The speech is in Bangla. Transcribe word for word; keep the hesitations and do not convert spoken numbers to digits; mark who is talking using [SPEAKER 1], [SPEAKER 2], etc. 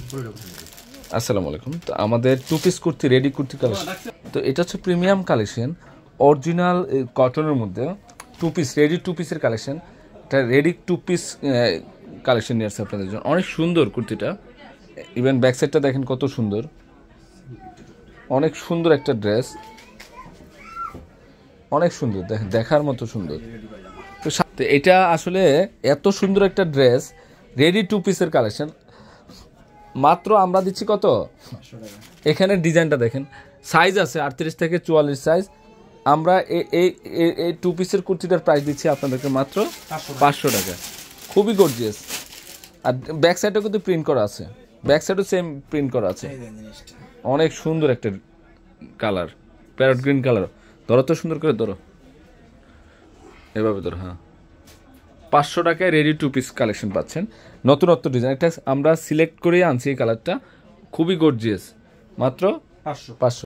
[SPEAKER 1] আসসালামু আলাইকুম। তো আমাদের two piece kurti ready kurti collection, তো এটা হচ্ছে প্রিমিয়াম কালেকশন, অরিজিনাল কটনের মধ্যে টু পিস রেডি টু পিসের কালেকশন। এটা রেডি টু পিস কালেকশন নিয়ে আসছে আপনাদের জন্য। অনেক সুন্দর কুর্তিটা, ইভেন ব্যাক সাইডটা দেখেন কত সুন্দর, অনেক সুন্দর একটা ড্রেস, অনেক সুন্দর, দেখেন দেখার মতো সুন্দর। তো এটা আসলে এত সুন্দর একটা ড্রেস রেডি টু পিসের কালেকশন, মাত্র আমরা দিচ্ছি কত? এখানে ডিজাইনটা দেখেন, সাইজ আছে আটত্রিশ থেকে চুয়াল্লিশ সাইজ। আমরা এই এই টু পিসের কুর্তিটার প্রাইস দিচ্ছি আপনাদেরকে মাত্র পাঁচশো টাকা। খুবই গর্জিয়াস, আর ব্যাক সাইডেও কিন্তু প্রিন্ট করা আছে, ব্যাক সাইডও সেম প্রিন্ট করা আছে। অনেক সুন্দর একটা কালার, প্যারট গ্রিন কালার। ধরো তো সুন্দর করে ধরো, এভাবে ধরো। হ্যাঁ, পাঁচশো টাকায় রেডি টু পিস কালেকশন পাচ্ছেন। নতুনত্ব ডিজাইন, একটা আমরা সিলেক্ট করে আনছি এই কালারটা, খুবই গর্জিয়াস, মাত্র পাঁচশো পাঁচশো